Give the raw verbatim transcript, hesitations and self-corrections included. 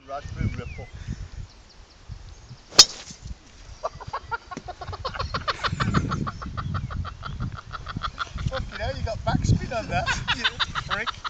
raspberry ripple. Fucking hell, you got backspin on that, you freak.